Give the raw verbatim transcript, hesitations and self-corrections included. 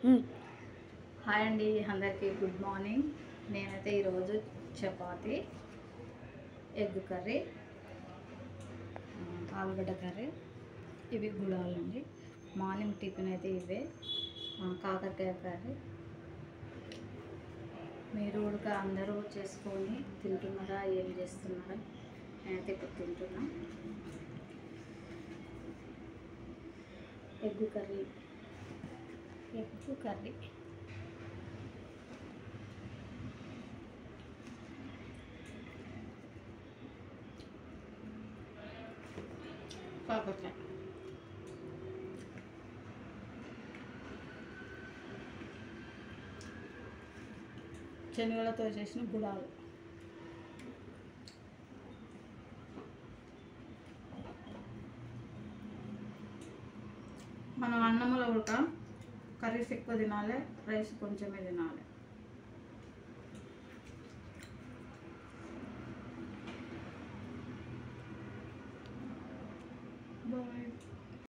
Hi అండి, అందరికీ good morning. నేనైతే ఈరోజు చపాతి, ఎగ్ కర్రీ, ఆలుగడ్డ కర్రీ, ఇవి గుడాలండి. మార్నింగ్ టిఫిన్ అయితే ఇవే. కాకరకాయ కర్రీ. మీరు కూడా అందరూ చేసుకొని తింటున్నారా, ఏం చేస్తున్నారా? నేనైతే ఇప్పుడు తింటున్నా. ఎగ్ కర్రీ ఎగ్ కర్రీ కాకరకాయ, శనగలతో చేసిన గుడాలు. మనం అన్నంలో కూడా కర్రీస్ ఎక్కువ తినాలి, రైస్ కొంచెమే తినాలి. బాయ్.